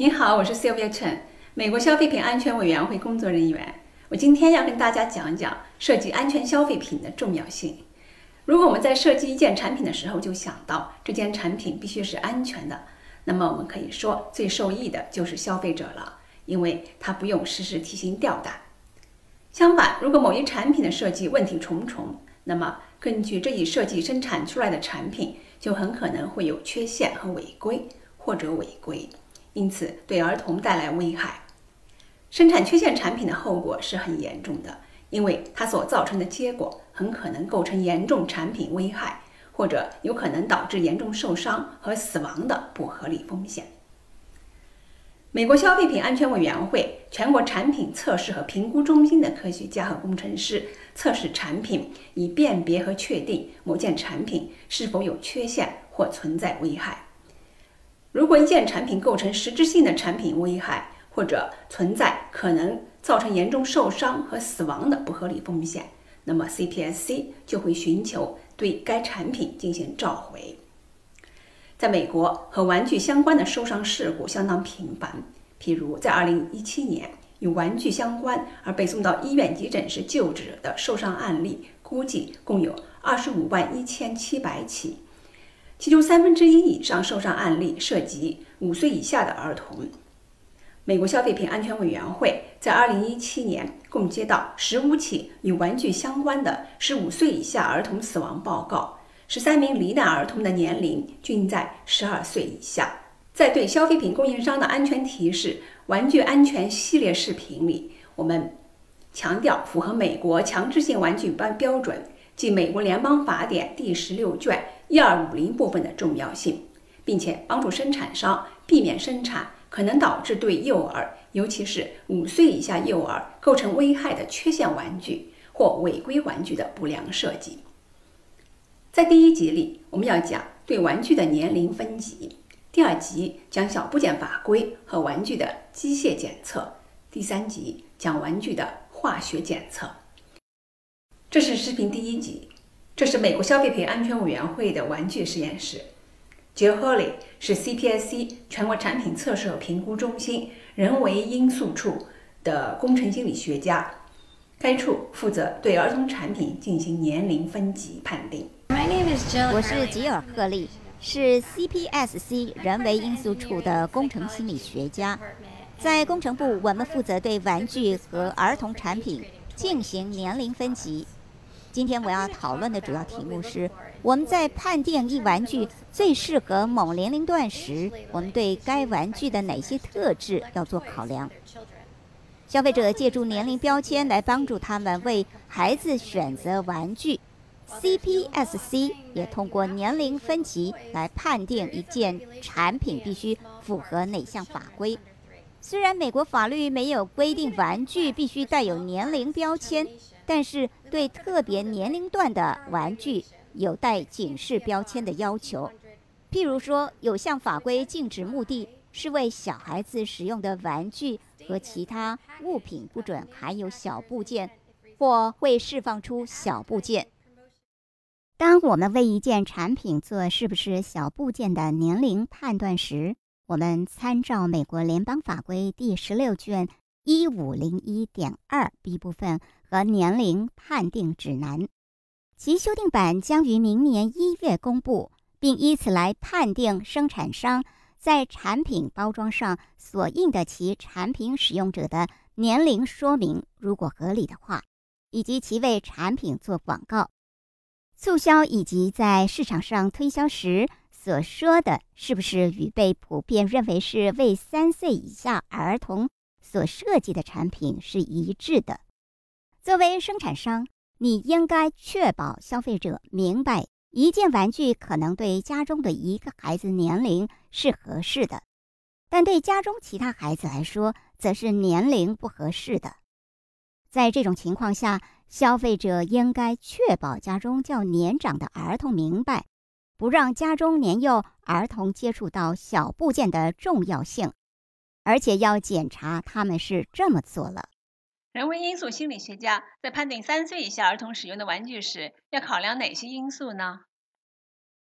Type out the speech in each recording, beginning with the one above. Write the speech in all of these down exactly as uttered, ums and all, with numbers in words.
您好，我是 Sylvia Chen， 美国消费品安全委员会工作人员。我今天要跟大家讲讲设计安全消费品的重要性。如果我们在设计一件产品的时候就想到这件产品必须是安全的，那么我们可以说最受益的就是消费者了，因为他不用时时提心吊胆。相反，如果某一产品的设计问题重重，那么根据这一设计生产出来的产品就很可能会有缺陷和违规或者违规，因此对儿童带来危害。生产缺陷产品的后果是很严重的，因为它所造成的结果很可能构成严重产品危害，或者有可能导致严重受伤和死亡的不合理风险。美国消费品安全委员会全国产品测试和评估中心的科学家和工程师测试产品，以辨别和确定某件产品是否有缺陷或存在危害。如果一件产品构成实质性的产品危害，或者存在可能造成严重受伤和死亡的不合理风险，那么 C P S C 就会寻求对该产品进行召回。在美国，和玩具相关的受伤事故相当频繁，譬如在二零一七年，与玩具相关而被送到医院急诊室救治的受伤案例，估计共有二十五万一千七百起，其中三分之一以上受伤案例涉及五岁以下的儿童。美国消费品安全委员会在二零一七年共接到十五起与玩具相关的十五岁以下儿童死亡报告，十三名罹难儿童的年龄均在十二岁以下。在对消费品供应商的安全提示玩具安全系列视频里，我们强调符合美国强制性玩具标准即美国联邦法典第十六卷一二五零部分的重要性，并且帮助生产商避免生产可能导致对幼儿，尤其是五岁以下幼儿构成危害的缺陷玩具或违规玩具的不良设计。在第一集里，我们要讲对玩具的年龄分级；第二集讲小部件法规和玩具的机械检测；第三集讲玩具的化学检测。这是视频第一集，这是美国消费品安全委员会的玩具实验室。Jill Hurley 是 C P S C 全国产品测试和评估中心人为因素处的工程心理学家，该处负责对儿童产品进行年龄分级判定。 我是吉尔·赫利，是 C P S C 人为因素处的工程心理学家。在工程部，我们负责对玩具和儿童产品进行年龄分级。今天我要讨论的主要题目是，我们在判定一玩具最适合某年龄段时，我们对该玩具的哪些特质要做考量。消费者借助年龄标签来帮助他们为孩子选择玩具。C P S C 也通过年龄分级来判定一件产品必须符合哪项法规。虽然美国法律没有规定玩具必须带有年龄标签，但是对特别年龄段的玩具有带警示标签的要求。譬如说，有项法规禁止目的是为小孩子使用的玩具和其他物品不准含有小部件，或会释放出小部件。当我们为一件产品做是不是小部件的年龄判断时，我们参照美国联邦法规第十六卷一五零一点二 B 部分和年龄判定指南，其修订版将于明年一月公布，并以此来判定生产商在产品包装上所印的其产品使用者的年龄说明，如果合理的话，以及其为产品做广告、促销以及在市场上推销时所说的是不是与被普遍认为是为三岁以下儿童所设计的产品是一致的。作为生产商，你应该确保消费者明白一件玩具可能对家中的一个孩子年龄是合适的，但对家中其他孩子来说则是年龄不合适的。在这种情况下，消费者应该确保家中较年长的儿童明白不让家中年幼儿童接触到小部件的重要性，而且要检查他们是这么做了。 人为因素心理学家在判定三岁以下儿童使用的玩具时，要考量哪些因素呢？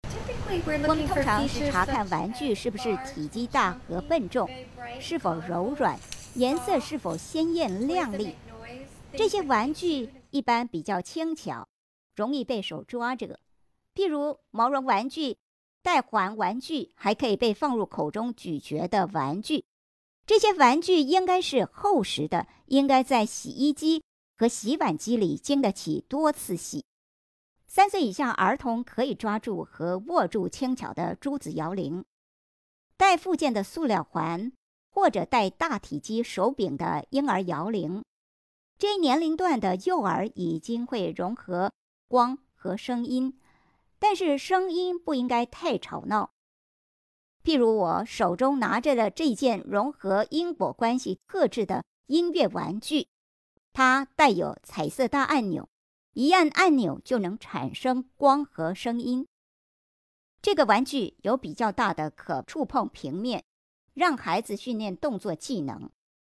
我们通常是查看玩具是不是体积大和笨重，是否柔软，颜色是否鲜艳亮丽。这些玩具一般比较轻巧，容易被手抓着。譬如毛绒玩具、带环玩具，还可以被放入口中咀嚼的玩具。这些玩具应该是厚实的，应该在洗衣机和洗碗机里经得起多次洗。三岁以下儿童可以抓住和握住轻巧的珠子摇铃，带附件的塑料环，或者带大体积手柄的婴儿摇铃。这一年龄段的幼儿已经会融合光和声音，但是声音不应该太吵闹。譬如我手中拿着的这件融合因果关系特制的音乐玩具，它带有彩色大按钮，一按按钮就能产生光和声音。这个玩具有比较大的可触碰平面，让孩子训练动作技能。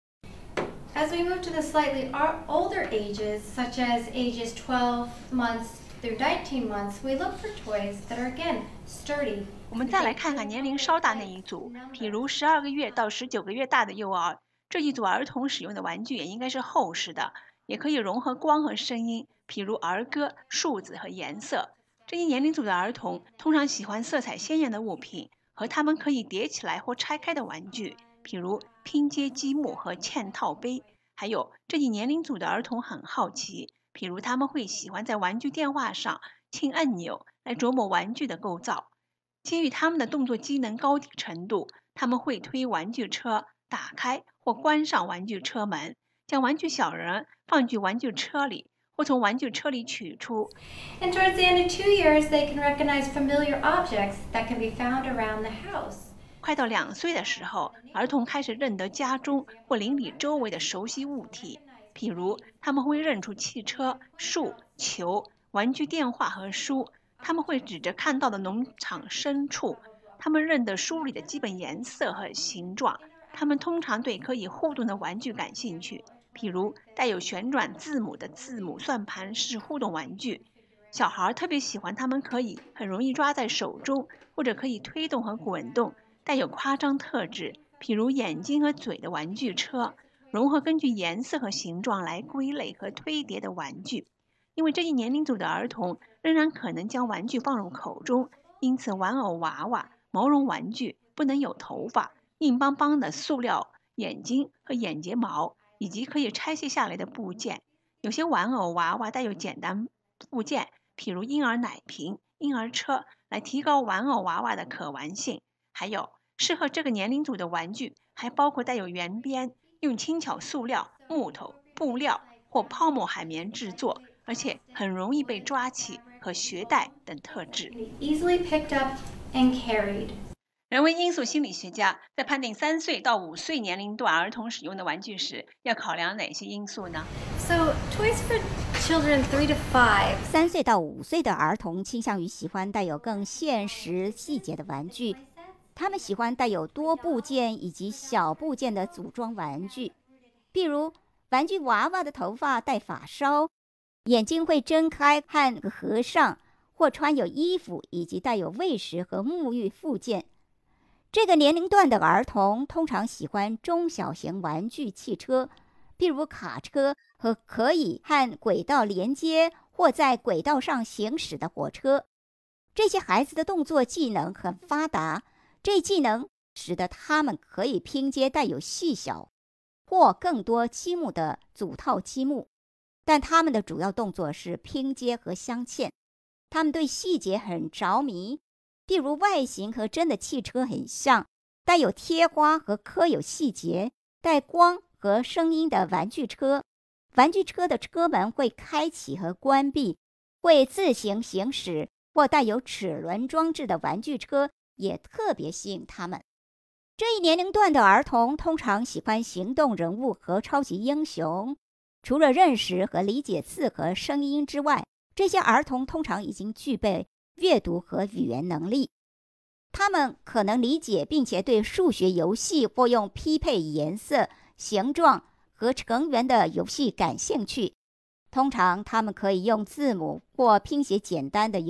As we move to the slightly older ages, such as ages twelve months through nineteen months, we look for toys that are again sturdy. 我们再来看看年龄稍大那一组，譬如十二个月到十九个月大的幼儿，这一组儿童使用的玩具也应该是厚实的，也可以融合光和声音，譬如儿歌、数字和颜色。这一年龄组的儿童通常喜欢色彩鲜艳的物品和它们可以叠起来或拆开的玩具，譬如拼接积木和嵌套杯。还有这一年龄组的儿童很好奇，譬如他们会喜欢在玩具电话上轻按钮来琢磨玩具的构造。基于他们的动作机能高低程度，他们会推玩具车，打开或关上玩具车门，将玩具小人放进玩具车里，或从玩具车里取出。 And towards the end of two years, they can recognize familiar objects that can be found around the house. 快到两岁的时候，儿童开始认得家中或邻里周围的熟悉物体，譬如他们会认出汽车、树、球、玩具电话和书。他们会指着看到的农场牲畜，他们认得书里的基本颜色和形状。他们通常对可以互动的玩具感兴趣，譬如带有旋转字母的字母算盘式互动玩具。小孩特别喜欢他们可以很容易抓在手中，或者可以推动和滚动，带有夸张特质，譬如眼睛和嘴的玩具车，融合根据颜色和形状来归类和推叠的玩具。因为这一年龄组的儿童仍然可能将玩具放入口中，因此玩偶娃娃、毛绒玩具不能有头发、硬邦邦的塑料眼睛和眼睫毛，以及可以拆卸下来的部件。有些玩偶娃娃带有简单部件，譬如婴儿奶瓶、婴儿车，来提高玩偶娃娃的可玩性。还有适合这个年龄组的玩具还包括带有圆边、用轻巧塑料、木头、布料或泡沫海绵制作，而且很容易被抓起和携带等特质。 Easily picked up and carried. 人为因素心理学家在判定三岁到五岁年龄段儿童使用的玩具时，要考量哪些因素呢？ So, toys for children three to five. 三岁到五岁的儿童倾向于喜欢带有更现实细节的玩具，他们喜欢带有多部件以及小部件的组装玩具，譬如玩具娃娃的头发带发梢，眼睛会睁开和合上，或穿有衣服以及带有喂食和沐浴附件。这个年龄段的儿童通常喜欢中小型玩具汽车，譬如卡车和可以和轨道连接或在轨道上行驶的火车。这些孩子的动作技能很发达，这技能使得他们可以拼接带有细小或更多积木的组套积木，但他们的主要动作是拼接和镶嵌。他们对细节很着迷，譬如外形和真的汽车很像，带有贴花和刻有细节、带光和声音的玩具车。玩具车的车门会开启和关闭，会自行行驶，或带有齿轮装置的玩具车也特别吸引他们。这一年龄段的儿童通常喜欢行动人物和超级英雄。除了认识和理解字和声音之外，这些儿童通常已经具备阅读和语言能力。他们可能理解并且对数学游戏或用匹配颜色、形状和成员的游戏感兴趣。通常他们可以用字母或拼写简单的由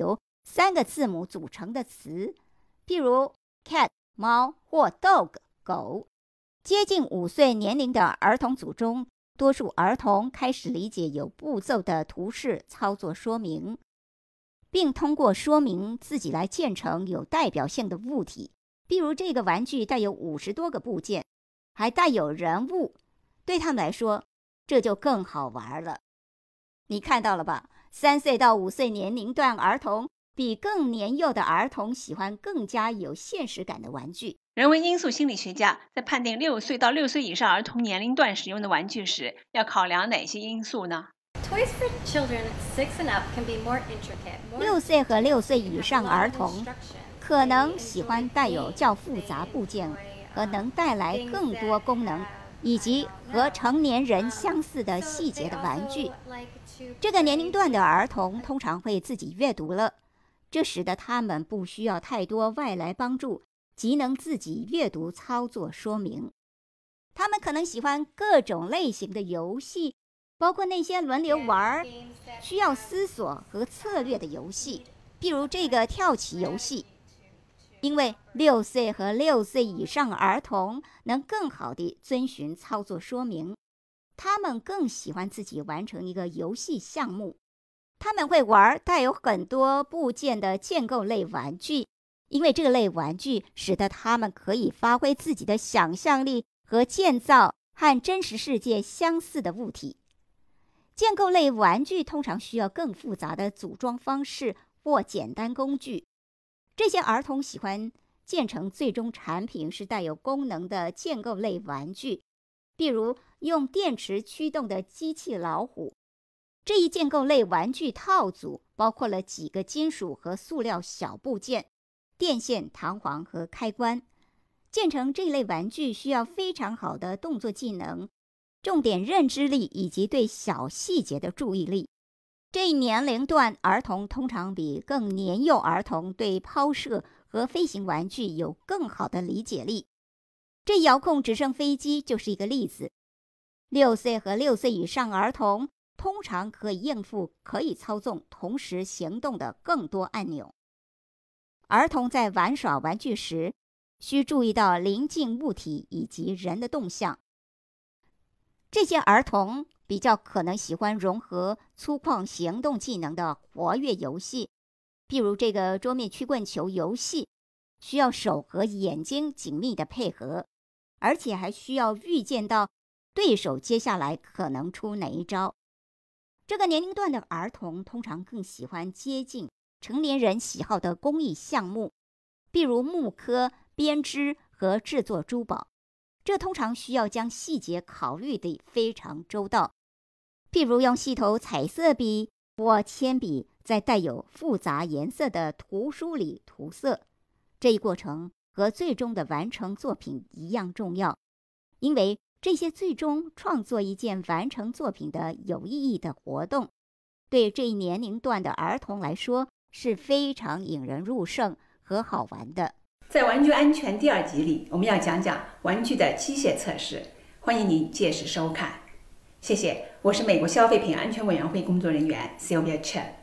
三个字母组成的词，譬如 cat 猫或 dog 狗。接近五岁年龄的儿童组中，多数儿童开始理解有步骤的图示操作说明，并通过说明自己来建成有代表性的物体。比如这个玩具带有五十多个部件，还带有人物，对他们来说，这就更好玩了。你看到了吧？三岁到五岁年龄段儿童比更年幼的儿童喜欢更加有现实感的玩具。 人为因素心理学家在判定六岁到六岁以上儿童年龄段使用的玩具时，要考量哪些因素呢？ Toys for children six and up can be more intricate. 六岁和六岁以上儿童可能喜欢带有较复杂部件和能带来更多功能，以及和成年人相似的细节的玩具。这个年龄段的儿童通常会自己阅读了，这使得他们不需要太多外来帮助，即能自己阅读操作说明。他们可能喜欢各种类型的游戏，包括那些轮流玩、需要思索和策略的游戏，比如这个跳棋游戏。因为六岁和六岁以上儿童能更好地遵循操作说明，他们更喜欢自己完成一个游戏项目。他们会玩带有很多部件的建构类玩具，因为这类玩具使得他们可以发挥自己的想象力和建造和真实世界相似的物体。建构类玩具通常需要更复杂的组装方式或简单工具。这些儿童喜欢建成最终产品是带有功能的建构类玩具，比如用电池驱动的机器老虎。这一建构类玩具套组包括了几个金属和塑料小部件、电线、弹簧和开关。建成这类玩具需要非常好的动作技能、重点认知力以及对小细节的注意力。这一年龄段儿童通常比更年幼儿童对抛射和飞行玩具有更好的理解力。这遥控直升飞机就是一个例子。六岁和六岁以上儿童通常可以应付可以操纵同时行动的更多按钮。儿童在玩耍玩具时，需注意到邻近物体以及人的动向。这些儿童比较可能喜欢融合粗犷行动技能的活跃游戏，譬如这个桌面曲棍球游戏，需要手和眼睛紧密的配合，而且还需要预见到对手接下来可能出哪一招。这个年龄段的儿童通常更喜欢接近成年人喜好的工艺项目，譬如木刻、编织和制作珠宝。这通常需要将细节考虑得非常周到，譬如用细头彩色笔或铅笔在带有复杂颜色的图书里涂色。这一过程和最终的完成作品一样重要，因为这些最终创作一件完成作品的有意义的活动，对这一年龄段的儿童来说是非常引人入胜和好玩的。 在玩具安全第二集里，我们要讲讲玩具的机械测试，欢迎您届时收看。谢谢，我是美国消费品安全委员会工作人员 Sylvia Chen。